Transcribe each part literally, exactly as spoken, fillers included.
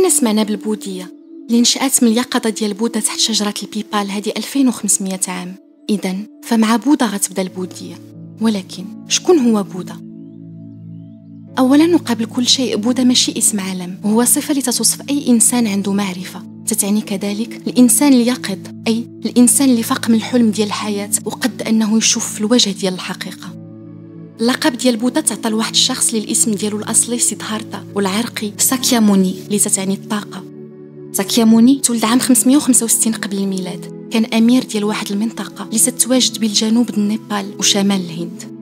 كلنا سمعنا بالبوذية اللي نشأت من اليقظة ديال بوذا تحت شجرة البيبال هذه ألفين وخمسمية عام. إذن فمع بوذا غتبدا البوذية. ولكن شكون هو بوذا؟ أولا وقبل كل شيء بوذا ماشي اسم عالم، هو صفة لتوصف أي إنسان عنده معرفة، تتعني كذلك الإنسان اليقظ، أي الإنسان اللي فاق من الحلم ديال الحياة وقد أنه يشوف في الوجه ديال الحقيقة. اللقب ديال بوذا تعطى لواحد الشخص اللي الاسم ديالو الأصلي سيدهارتا والعرقي ساكياموني اللي تتعني الطاقة. ساكياموني تولد عام خمسمية وخمسة وستين قبل الميلاد، كان أمير ديال واحد المنطقة اللي ستواجد بين جنوب النيبال وشمال الهند.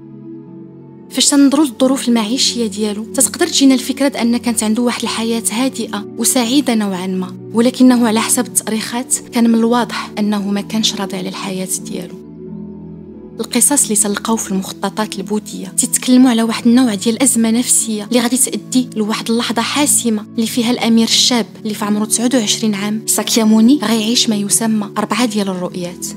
فاش تنظروا للظروف المعيشيه ديالو تتقدر تجينا الفكره ان كانت عنده واحد الحياه هادئه وسعيده نوعا ما، ولكنه على حسب التاريخات كان من الواضح انه ما كانش راضي على الحياه ديالو. القصص اللي تلقاو في المخططات البوذيه تتكلموا على واحد النوع ديال الازمه نفسيه اللي غادي تؤدي لواحد اللحظه حاسمه اللي فيها الامير الشاب اللي في عمره تسعة وعشرين عام ساكياموني غيعيش ما يسمى اربعه ديال الرؤيات.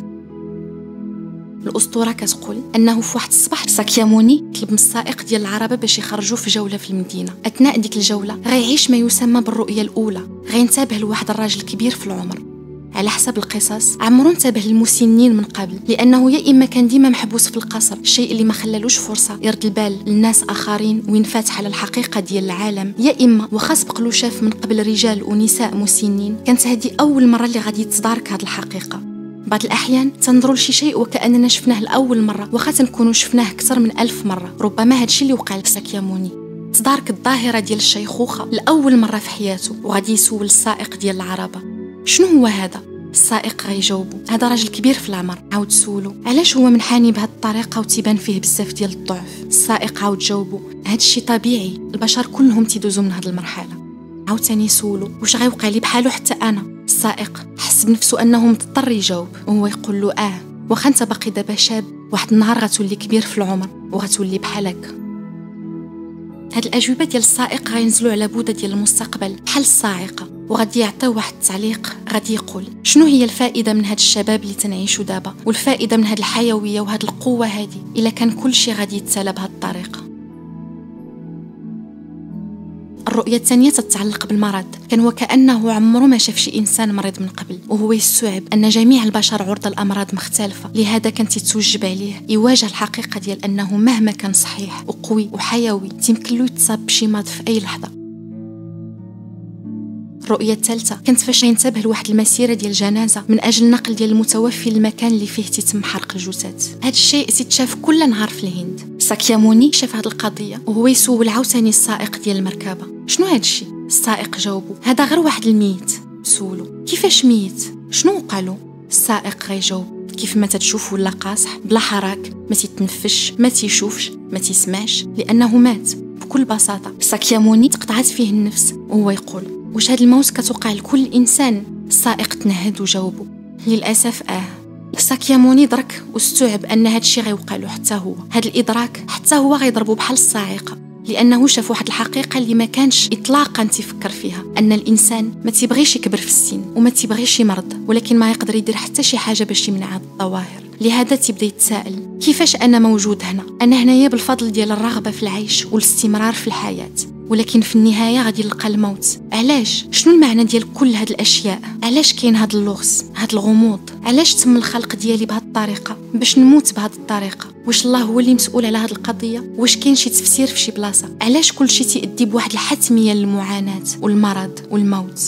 الأسطورة كتقول أنه في واحد الصباح ساكياموني طلب من السائق ديال العربة باش يخرجوا في جولة في المدينة. أثناء ديك الجولة غيعيش ما يسمى بالرؤية الأولى، غينتبه لواحد الراجل كبير في العمر. على حسب القصص عمرو انتبه للمسنين من قبل، لأنه يا إما كان ديما محبوس في القصر، الشيء اللي ما خلالوش فرصة يرد البال للناس آخرين وينفتح على الحقيقة ديال العالم، يا إما وخا سبق له شاف من قبل رجال ونساء مسنين كانت هذه أول مرة اللي غادي يتدارك هذه الحقيقة. بعض الأحيان تنظروا لشي شيء وكأننا شفناه لأول مرة وخا تنكونوا شفناه أكثر من ألف مرة. ربما هادشي اللي وقع لساكياموني، تدارك الظاهرة ديال الشيخوخة لأول مرة في حياته وغادي يسول السائق ديال العربة شنو هو هذا. السائق غيجاوبو هذا راجل كبير في العمر. عاود سولو علاش هو منحني بهذه الطريقة وتيبان فيه بزاف ديال الضعف. السائق عاود جاوبو هادشي طبيعي، البشر كلهم تيدوزوا من هذه المرحلة. عاود تاني سولو واش غيوقع لي بحالو حتى أنا. السائق حس بنفسه أنه مضطر يجاوب وهو يقول له آه واخا انت باقي دابا شاب، واحد النهار غتولي كبير في العمر وغتولي بحالك. هاد الأجوبة ديال السائق غينزلوا على بوذا ديال المستقبل بحال الصاعقة، وغادي يعطيو واحد التعليق غادي يقول شنو هي الفائدة من هاد الشباب اللي تنعيشو دابا، والفائدة من هاد الحيوية وهاد القوة هادي إلا كان كل شيء غادي يتسالى بهاد الطريقة. الرؤية الثانية تتعلق بالمرض، كان وكأنه عمره ما شاف شي إنسان مريض من قبل، وهو يستوعب أن جميع البشر عرضة لأمراض مختلفة، لهذا كان تتوجب عليه يواجه الحقيقة ديال أنه مهما كان صحيح وقوي وحيوي تيمكن له يتصاب بشي مرض في أي لحظة. الرؤية الثالثة كانت فاش ينتبه لواحد المسيرة ديال جنازة من أجل نقل ديال المتوفي للمكان اللي فيه تيتم حرق الجثث. هذا الشيء تيتشاف كل نهار في الهند. ساكياموني شاف هذه القضية وهو يسول عاوتاني السائق ديال المركبة شنو هذا الشيء. السائق جاوبو هذا غير واحد الميت. سولو كيفاش ميت، شنو وقع له. السائق غيجاوب كيف ما تتشوف ولا قاصح بلا حراك، ما تيتنفش ما تيشوفش ما تيسمعش لأنه مات بكل بساطة. ساكياموني تقطعت فيه النفس وهو يقول واش هاد الموت كتوقع لكل انسان. السائق تنهد وجاوبه للاسف اه. ساكياموني درك واستوعب ان هاد الشيء غيوقع له حتى هو. هاد الادراك حتى هو غيضربه بحال الصاعقه، لانه شاف واحد الحقيقه اللي ما كانش اطلاقا تفكر فيها، ان الانسان ما تيبغيش يكبر في السن وما تيبغيش يمرض، ولكن ما يقدر يدير حتى شي حاجه باش يمنع هاد الظواهر. لهذا تيبدا يتساءل كيفاش انا موجود هنا، انا هنايا بالفضل ديال الرغبه في العيش والاستمرار في الحياه، ولكن في النهايه غادي نلقى الموت. علاش؟ شنو المعنى ديال كل هاد الاشياء؟ علاش كاين هاد اللغز هاد الغموض؟ علاش تم الخلق ديالي بهاد الطريقه باش نموت بهاد الطريقه؟ واش الله هو اللي مسؤول على هاد القضيه؟ واش كاين شي تفسير في شي بلاصه؟ علاش كل شيء تيؤدي بواحد الحتميه للمعاناه والمرض والموت؟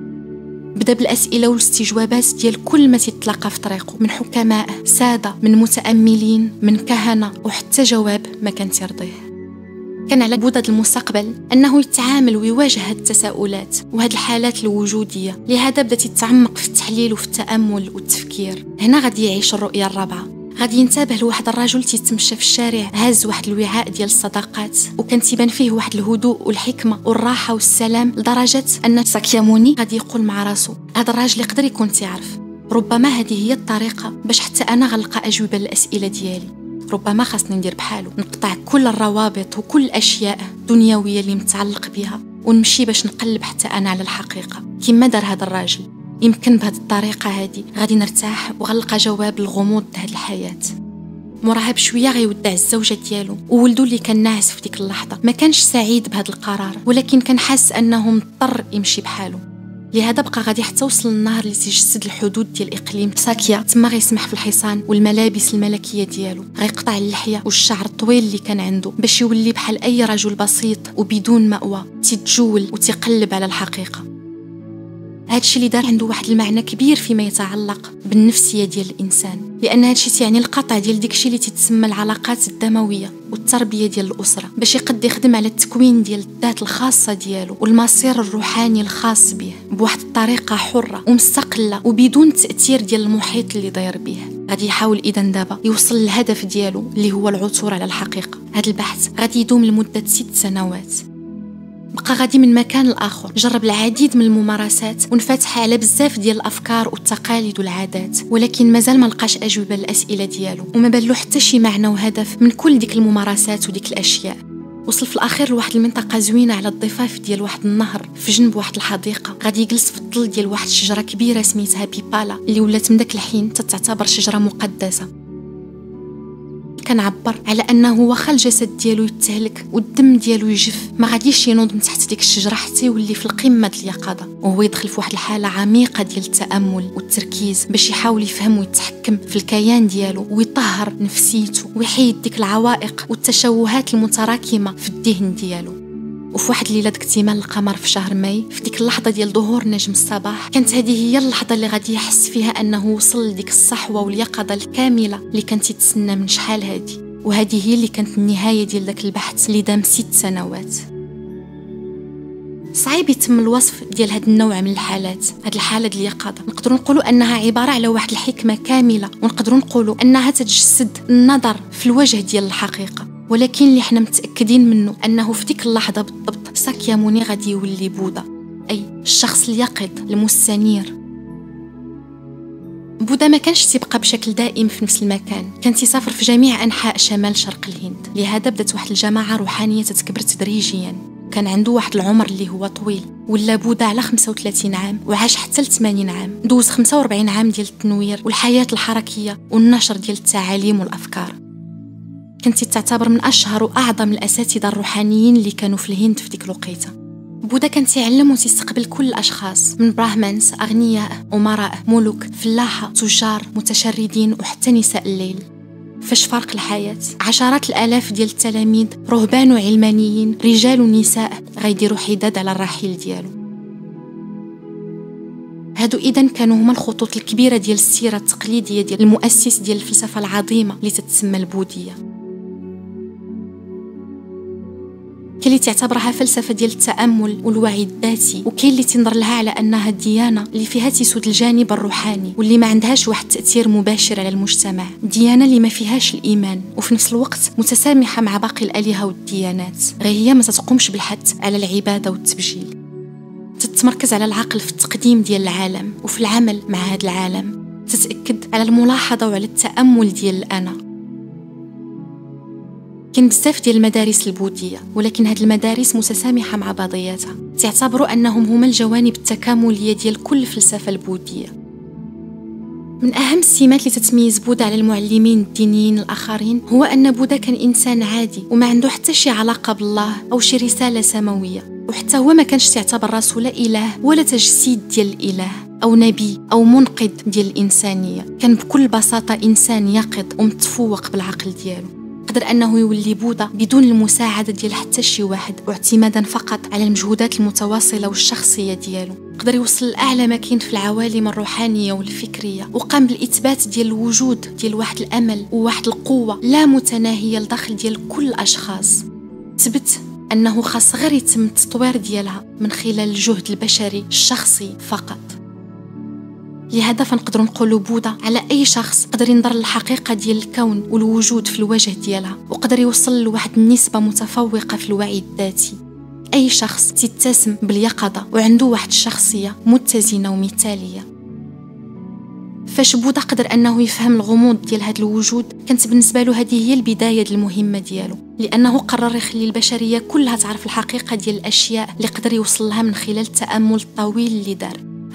بدا بالاسئله والاستجوابات ديال كل ما تتلقى في طريقه، من حكماء ساده من متاملين من كهنه، وحتى جواب ما كان ترضيه. كان على بوذا المستقبل أنه يتعامل ويواجه هاد التساؤلات وهاد الحالات الوجودية، لهذا بدأت يتعمق في التحليل وفي التأمل والتفكير. هنا غادي يعيش الرؤية الرابعة، غادي ينتبه لواحد الرجل تيتمشى في الشارع هاز واحد الوعاء ديال الصداقات، وكان تيبان فيه واحد الهدوء والحكمة والراحة والسلام، لدرجة أن ساكياموني غادي يقول مع راسو هذا الراجل يقدر يكون تعرف، ربما هذه هي الطريقة باش حتى أنا غنلقى أجوبة للأسئلة ديالي. ربما خاصني ندير بحالو، نقطع كل الروابط وكل الاشياء الدنيويه اللي متعلق بها ونمشي باش نقلب حتى انا على الحقيقه كما دار هذا الراجل. يمكن بهذه الطريقه هذه غادي نرتاح وغنلقى جواب للغموض هذه الحياه. مراه بشويه غيودع الزوجه ديالو وولدو اللي كان ناعس في ديك اللحظه. ما كانش سعيد بهذا القرار، ولكن كان حاس انه مضطر يمشي بحاله. لهذا بقى غادي حتى وصل النهار اللي تيجسد الحدود ديال اقليم ساكيا، تما غيسمح في الحصان والملابس الملكيه ديالو، غيقطع اللحيه والشعر الطويل اللي كان عنده باش يولي بحال اي رجل بسيط وبدون مأوى تيتجول وتيقلب على الحقيقه. هادشي اللي دار عنده واحد المعنى كبير فيما يتعلق بالنفسيه ديال الانسان، لان هادشي تيعني القطع ديال داكشي اللي تتسمى العلاقات الدمويه والتربيه ديال الاسره، باش يقد يخدم على التكوين ديال الذات الخاصه ديالو والمصير الروحاني الخاص به بواحد الطريقه حره ومستقله وبدون تاثير ديال المحيط اللي داير به. غادي يحاول اذا دابا يوصل للهدف ديالو اللي هو العثور على الحقيقه. هذا البحث غادي يدوم لمده ست سنوات. بقى غادي من مكان لاخر، جرب العديد من الممارسات وانفتح على بزاف ديال الافكار والتقاليد والعادات، ولكن مازال ما لقاش اجوبه للاسئله ديالو وما بان له حتى شي معنى وهدف من كل ديك الممارسات وديك الاشياء. وصل في الاخير لواحد المنطقه زوينه على الضفاف ديال واحد النهر في جنب واحد الحديقه، غادي يجلس في الظل ديال واحد الشجره كبيره سميتها بيبالا اللي ولات من داك الحين تعتبر شجره مقدسه. كان عبر على انه واخا الجسد ديالو يتهلك والدم ديالو يجف ما غاديش ينوض من تحت ديك الشجره حتى يولي في القمه ديال اليقظه، وهو يدخل في واحد الحاله عميقه ديال التامل والتركيز باش يحاول يفهم ويتحكم في الكيان ديالو ويطهر نفسيته ويحيد ديك العوائق والتشوهات المتراكمه في الذهن ديالو. وفي واحد الليله اكتمال القمر في شهر ماي، في ديك اللحظه ديال ظهور نجم الصباح، كانت هذه هي اللحظه اللي غادي يحس فيها انه وصل لديك الصحوه واليقظه الكامله اللي كانت يتسنى من شحال هادي. وهذه هي اللي كانت النهايه ديال داك البحث اللي دام ست سنوات. صعيب يتم الوصف ديال هذا النوع من الحالات. هذه الحاله ديال اليقظه نقدروا نقولوا انها عباره على واحد الحكمه كامله، ونقدروا نقولوا انها تتجسد النظر في الوجه ديال الحقيقه. ولكن اللي حنا متاكدين منه انه في ديك اللحظه بالضبط ساكياموني غادي يولي بوذا، اي الشخص اليقظ المستنير. بوذا ما كانش تيبقى بشكل دائم في نفس المكان، كان تيسافر في جميع انحاء شمال شرق الهند. لهذا بدات واحد الجماعه روحانيه تتكبر تدريجيا. كان عنده واحد العمر اللي هو طويل، ولا بوذا على خمسة وثلاثين عام وعاش حتى ل ثمانين عام. دوز خمسة وأربعين عام ديال التنوير والحياه الحركيه والنشر ديال التعاليم والافكار. كانت تعتبر من اشهر واعظم الاساتذه الروحانيين اللي كانوا في الهند في ديك الوقيته. بوذا كان تيعلم وتستقبل كل الاشخاص، من براهمانز، اغنياء، امراء، ملوك، فلاحه، تجار، متشردين وحتى نساء الليل. فاش فارق الحياه، عشرات الالاف ديال التلاميذ، رهبان وعلمانيين، رجال ونساء، غيديروا حداد على الرحيل ديالو. هادو اذا كانوا هما الخطوط الكبيره ديال السيره التقليديه ديال المؤسس ديال الفلسفه العظيمه اللي تتسمى البوذيه، كاين اللي تعتبرها فلسفه ديال التامل والوعي الذاتي، وكاين اللي تنظر لها على انها ديانه اللي فيها تسود الجانب الروحاني واللي ما عندهاش واحد التاثير مباشر على المجتمع، ديانه اللي ما فيهاش الايمان وفي نفس الوقت متسامحه مع باقي الالهه والديانات، غير هي ما تقومش بالحث على العباده والتبجيل. تتمركز على العقل في التقديم ديال العالم وفي العمل مع هذا العالم، تتاكد على الملاحظه وعلى التامل ديال الانا. كاين بزاف ديال المدارس البوذيه، ولكن هاد المدارس متسامحه مع بعضياتها، تعتبروا انهم هما الجوانب التكامليه ديال كل الفلسفه البوذيه. من اهم السمات اللي تتميز بوذا على المعلمين الدينيين الاخرين هو ان بوذا كان انسان عادي وما عنده حتى شي علاقه بالله او شي رساله سماويه، وحتى هو ما كانش تعتبر راسو لا اله ولا تجسيد ديال الاله او نبي او منقذ ديال الانسانيه. كان بكل بساطه انسان يقظ ومتفوق بالعقل ديالو، قدر انه يولي بوذا بدون المساعده ديال حتى شي واحد واعتمادا فقط على المجهودات المتواصله والشخصيه ديالو. قدر يوصل لاعلى ما كاين في العوالم الروحانيه والفكريه، وقام بالاثبات ديال الوجود ديال واحد الامل وواحد القوه لا متناهيه لداخل ديال كل الاشخاص. ثبت انه خاص غير يتم التطوير ديالها من خلال الجهد البشري الشخصي فقط. لهذا فنقدروا نقولوا بوذا على اي شخص قدر ينظر للحقيقه ديال الكون والوجود في الوجه ديالها، وقدر يوصل لواحد النسبه متفوقه في الوعي الذاتي. اي شخص تتسم باليقظه وعنده واحد الشخصيه متزنه ومثاليه. فاش بوذا قدر انه يفهم الغموض ديال هذا الوجود، كانت بالنسبه له هذه هي البدايه ديال المهمه ديالو، لانه قرر يخلي البشريه كلها تعرف الحقيقه ديال الاشياء اللي قدر يوصل لها من خلال التامل الطويل اللي دار.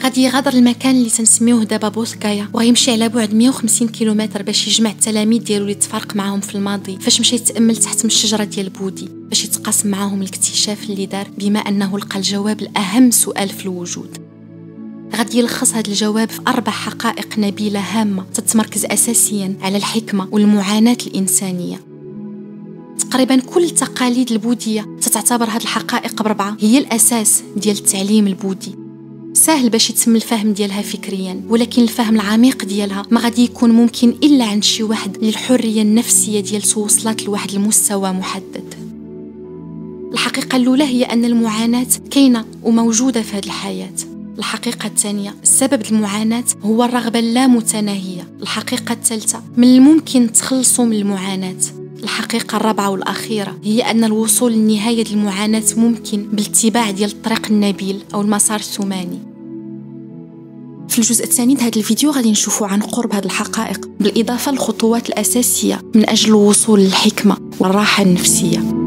غادي يغادر المكان اللي تنسميوه دابا بوثكايا وغيمشي على بعد مية وخمسين كيلومتر باش يجمع التلاميذ ديالو اللي تفارق معاهم في الماضي فاش مشى يتامل تحت من الشجره ديال بودي باش يتقاسم معاهم الاكتشاف اللي دار بما انه لقى الجواب لاهم سؤال في الوجود. غادي يلخص هذا الجواب في أربع حقائق نبيلة هامة تتمركز أساسياً على الحكمة والمعاناة الإنسانية. تقريباً كل التقاليد البوذية تتعتبر هذه الحقائق بربعة هي الأساس ديال التعليم البوذي. سهل باش يتم الفهم ديالها فكرياً، ولكن الفهم العميق ديالها ما غادي يكون ممكن إلا عند شي واحد للحرية النفسية ديال توصلات لواحد المستوى محدد. الحقيقة الأولى هي أن المعاناة كاينة وموجودة في هذه الحياة. الحقيقة الثانية السبب المعاناة هو الرغبة اللامتناهية. الحقيقة الثالثة من الممكن تخلصوا من المعاناة. الحقيقة الرابعة والأخيرة هي أن الوصول لنهاية المعاناة ممكن بالاتباع ديال الطريق النبيل أو المسار الثماني. في الجزء الثاني من هذا الفيديو غادي نشوفوا عن قرب هذه الحقائق بالإضافة للخطوات الأساسية من أجل الوصول للحكمة والراحة النفسية.